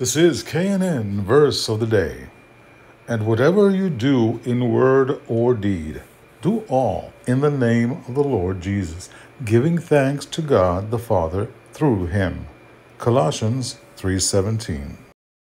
This is KNN Verse of the Day. And whatever you do in word or deed, do all in the name of the Lord Jesus, giving thanks to God the Father through him. Colossians 3:17.